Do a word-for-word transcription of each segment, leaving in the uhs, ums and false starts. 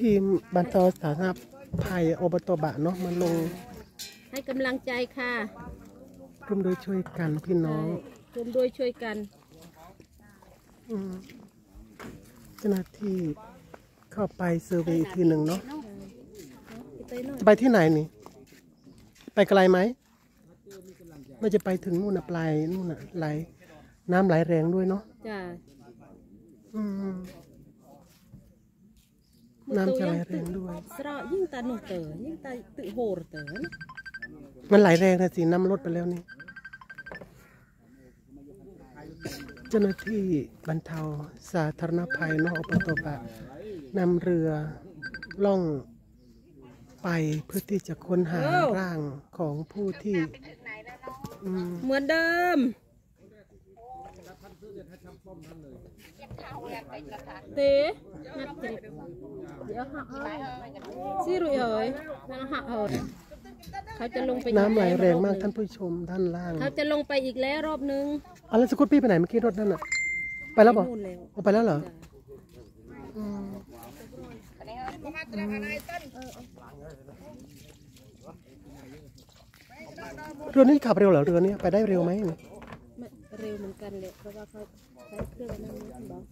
ทีมบรรเทาสาธารณภัยอบตบะเนาะมาลงให้กำลังใจค่ะร่วมโดยช่วยกันพี่น้องร่วมโดยช่วยกันเจ้าหน้าที่เข้าไปเซอร์เวย์อีกทีหนึ่งเนาะจะไปที่ไหนนี่ไปไกลไหมไม่จะไปถึงนู่นนะปลายนู่นน่ะไหลน้ำไหลแรงด้วยเนาะจ้าน้ำจะไหลแรงด้วยสระยิ่งตาหนุ่มเต๋อยิ่งตาตึโหดเต๋อมันไหลแรงนะสิน้ำลดไปแล้วนี่เจ้าหน้าที่บรรเทาสาธารณภัยนอกอบตบะนำเรือล่องไปเพื่อที่จะค้นหาร่างของผู้ที่เหมือนเดิมเต๋นัดจิบเดี๋ยวหักเฮ้ยซีรุ่ยเฮ้ยนั่งหักเฮ้ยเขาจะลงไปน้ำไหลแรงมากท่านผู้ชมด้านล่างเขาจะลงไปอีกแล้วรอบนึงอ๋อแล้วสกุตปี้ไปไหนเมื่อกี้รถนั่นอ่ะไปแล้วบอกไปแล้วเหรอเรือนี้ขับเร็วเหรอเรือนี้ไปได้เร็วไหมเร็วเหมือนกันเลยเพราะว่าเขาใช้เครื่องนั่นนี่บอก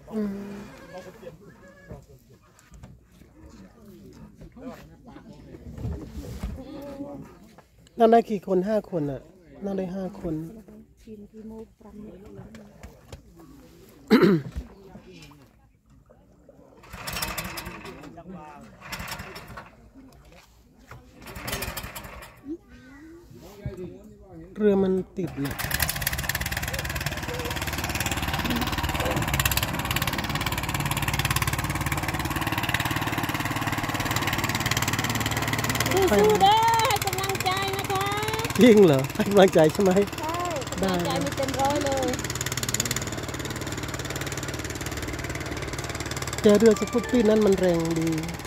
นั่งได้กี่คนห้าคนอ่ะนั่งได้ห้าคนเรือมันติดแหละสู้ๆเด้อให้กำลังใจนะคะจริงเหรอให้กำลังใจใช่ไหมใช่กำลังใจมีเต็มร้อยเลยแต่เรือสกุตปี้นั้นมันแรงดี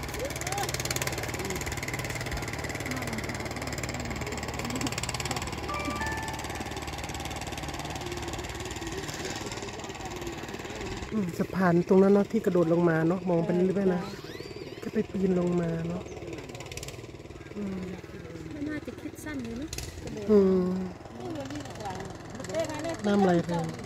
สะพานตรงนั้นเนาะที่กระโดดลงมาเนาะมองไปเรื่อยๆนะก็ไปปีนลงมาเนาะไม่น่าจะคิดสั้นเลยนะน้ำไหลแรง